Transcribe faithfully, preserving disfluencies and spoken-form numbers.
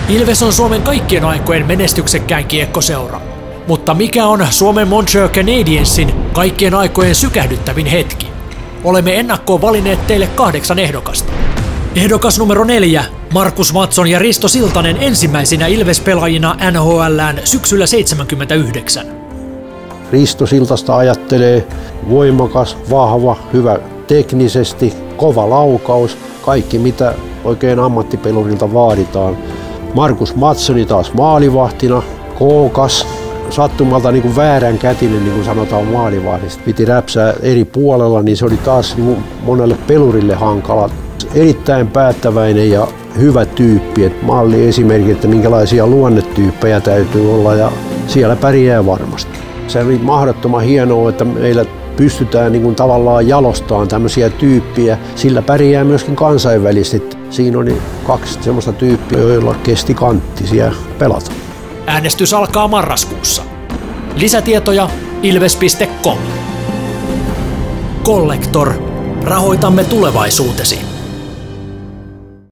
Ilves on Suomen kaikkien aikojen menestyksekkäin kiekkoseura. Mutta mikä on Suomen Montreal Canadiensin kaikkien aikojen sykähdyttävin hetki? Olemme ennakkoon valinneet teille kahdeksan ehdokasta. Ehdokas numero neljä, Markus Mattsson ja Risto Siltanen ensimmäisinä Ilves-pelaajina N H L:ään syksyllä seitsemänkymmentäyhdeksän. Risto Siltasta ajattelee voimakas, vahva, hyvä teknisesti, kova laukaus, kaikki mitä oikein ammattipelurilta vaaditaan. Markus Mattsson taas maalivahtina, kookas, sattumalta niin kuin väärän kätinen, niin kuin sanotaan maalivahdista. Piti räpsää eri puolella, niin se oli taas niin kuin monelle pelurille hankala. Erittäin päättäväinen ja hyvä tyyppi, että malli esimerkki, että minkälaisia luonnetyyppejä täytyy olla ja siellä pärjää varmasti. Se oli mahdottoman hienoa, että meillä pystytään niin kuin tavallaan jalostamaan tämmöisiä tyyppiä, sillä pärjää myöskin kansainvälisesti. Siinä oli kaksi semmoista tyyppiä, joilla kesti kanttisia pelata. Äänestys alkaa marraskuussa. Lisätietoja ilves piste com. Collector. Rahoitamme tulevaisuutesi.